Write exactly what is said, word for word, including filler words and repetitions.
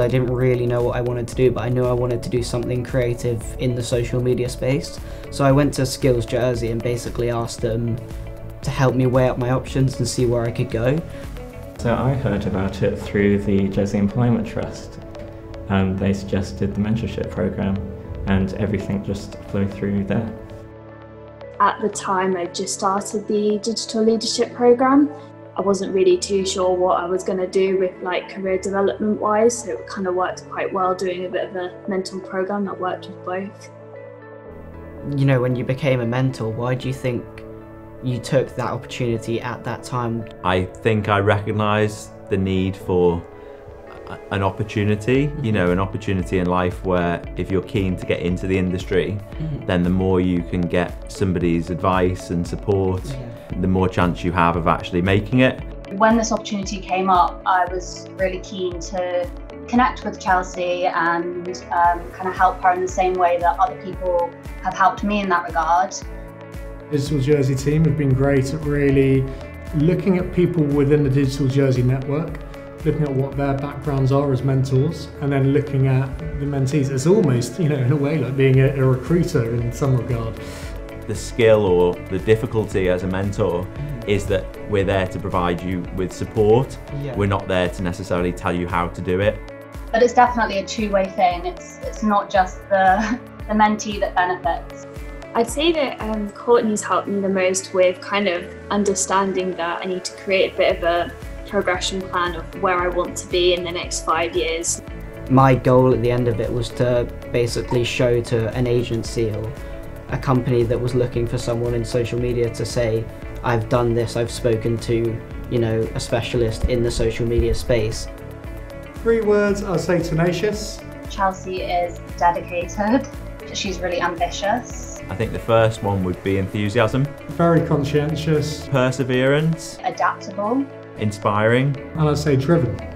I didn't really know what I wanted to do, but I knew I wanted to do something creative in the social media space. So I went to Skills Jersey and basically asked them to help me weigh up my options and see where I could go. So I heard about it through the Jersey Employment Trust. Um, they suggested the mentorship program and everything just flew through there. At the time I just started the digital leadership program. I wasn't really too sure what I was going to do with like career development wise, so it kind of worked quite well doing a bit of a mentor program that worked with both. You know, when you became a mentor, why do you think you took that opportunity at that time? I think I recognised the need for an opportunity, you know, an opportunity in life where if you're keen to get into the industry, mm-hmm. then the more you can get somebody's advice and support, yeah. the more chance you have of actually making it. When this opportunity came up, I was really keen to connect with Chelsea and um, kind of help her in the same way that other people have helped me in that regard. The Digital Jersey team have been great at really looking at people within the Digital Jersey network, looking at what their backgrounds are as mentors, and then looking at the mentees. It's almost, you know, in a way like being a, a recruiter in some regard. The skill or the difficulty as a mentor is that we're there to provide you with support. Yeah. We're not there to necessarily tell you how to do it. But it's definitely a two-way thing. It's, it's not just the, the mentee that benefits. I'd say that um, Courtney's helped me the most with kind of understanding that I need to create a bit of a progression plan of where I want to be in the next five years. My goal at the end of it was to basically show to an agency or a company that was looking for someone in social media to say, I've done this, I've spoken to, you know, a specialist in the social media space. Three words, I'll say tenacious. Chelsea is dedicated. She's really ambitious. I think the first one would be enthusiasm. Very conscientious. Perseverance. Adaptable. Inspiring. And I'd say driven.